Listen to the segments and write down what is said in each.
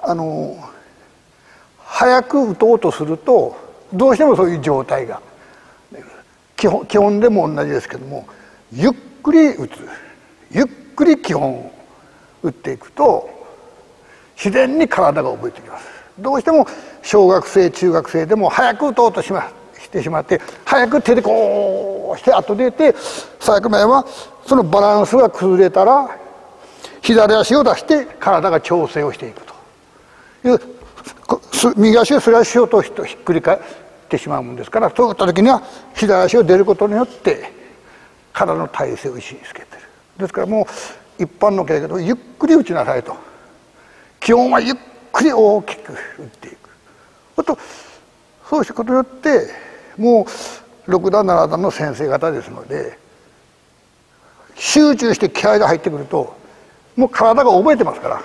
早く打とうとするとどうしてもそういう状態が基本でも同じですけども、ゆっくり打つ、ゆっくり基本を打っていくと自然に体が覚えてきます。どうしても小学生中学生でも早く打とうとしてしまって、早く手でこうして後で出て、最後前はそのバランスが崩れたら左足を出して体が調整をしていくという、右足をスライスしようとひっくり返ってしまうもんですから、そういった時には左足を出ることによって体の体勢を意識つけてる。ですからもう一般の経験でゆっくり打ちなさいと、基本はゆっくり大きく打っていく。そうしたことによってもう6段7段の先生方ですので、集中して気合が入ってくるともう体が覚えてますから、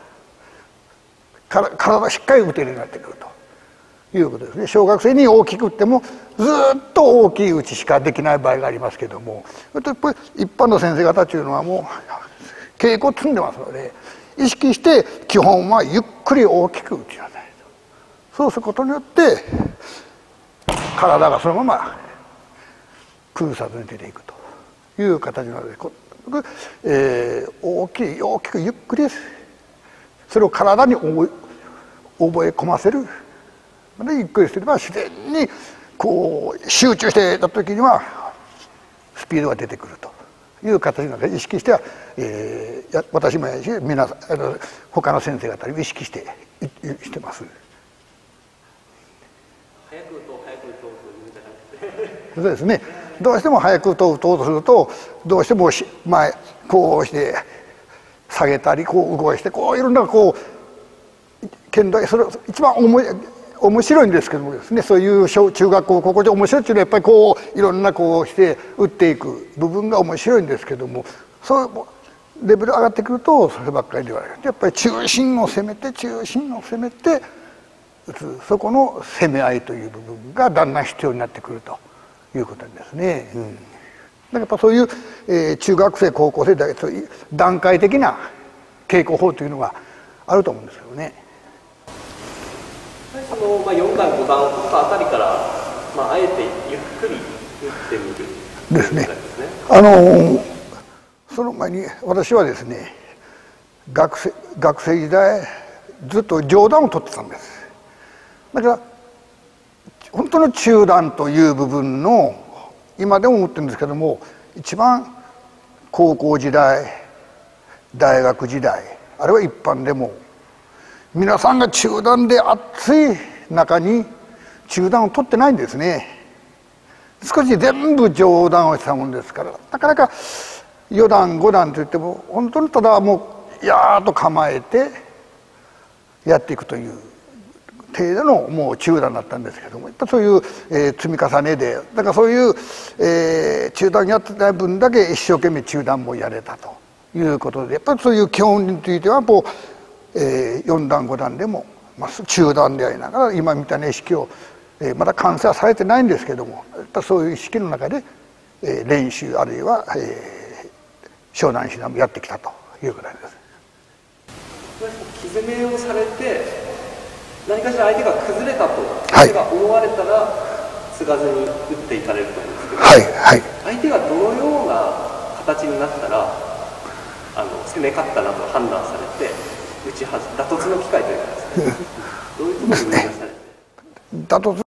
体がしっかり打てるようになってくるということですね。小学生に大きく打ってもずっと大きい打ちしかできない場合がありますけども、やっぱり一般の先生方というのはもう稽古積んでますので、意識して基本はゆっくり大きく打ちなさいと。そうすることによって体がそのまま崩さずに出ていくという形なので、大きくゆっくりそれを体に覚え込ませる。ゆっくりすれば自然にこう集中してた時にはスピードが出てくるという形なので、意識しては、私もやし皆さん他の先生方に意識してます。 早く打とう早く打とうというんじゃなくてそうですね。どうしても早く打とうとするとどうしても前こうして下げたりこう動かしてこういろんなこう剣道、それ一番面白いんですけどもですね、そういう中学校高校で面白いっていうのはやっぱりこういろんなこうして打っていく部分が面白いんですけども、そういうレベル上がってくるとそればっかりではない。やっぱり中心を攻めて打つ、そこの攻め合いという部分がだんだん必要になってくるということですね。だからやっぱそういう、中学生高校生だけそういう段階的な稽古法というのがあると思うんですけどね。 その4段5段を取ったあたりから、あえてゆっくり打ってみるですね。その前に私はですね、学生時代ずっと上段を取ってたんです。だから本当の中段という部分の今でも思ってるんですけども、一番高校時代大学時代あるいは一般でも皆さんが中段で熱い中に中段を取ってないんですね。少し全部上段をしたもんですから、なかなか4段5段といっても本当にただもうやーっと構えてやっていくという程度のもう中段だったんですけども、やっぱそういう、積み重ねで、だからそういう、中段やってた分だけ一生懸命中段もやれたということで、やっぱりそういう基本についてはもう、4段5段でも、中段でありながら今みたいな意識を、まだ完成はされてないんですけども、やっぱそういう意識の中で、練習あるいは、湘南指導もやってきたということです。 木攻めをされて何かしら相手が崩れたと相手が思われたら継がずに打っていかれると思うんですけど、相手がどのような形になったら攻め勝ったなと判断されて打ち打突の機会というかですね、どういうところに生み出されて。